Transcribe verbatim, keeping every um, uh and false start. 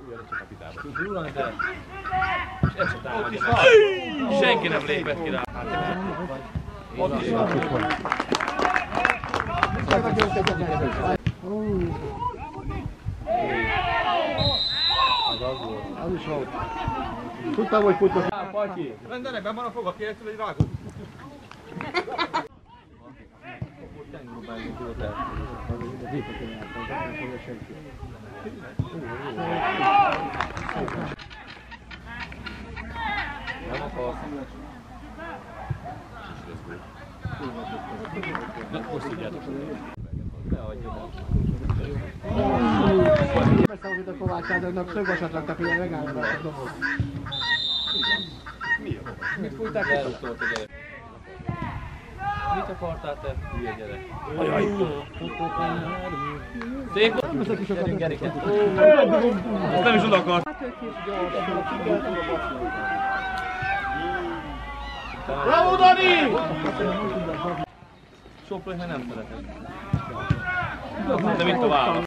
És ez se támadja. Senki nem lépett ki rá. Ott is van. Az is volt. Tudtam, hogy futnak. Patyi! Rendelekben van a foga, kértől egy rágó. Nem akarsz. Most tudjátok. Beszavazít a Kovács Sándornak, szögvasat raktak, hogy megállnak a doboz. Mit fújták? Elúsztolt a gyerek. Mit akartál te, hülye gyerek? Ajaj! Szép volt! Gyerünk, gyereket! Azt nem is oda akart! Bravo, Dani! Soproni, mert nem szeretett. De mit tovább?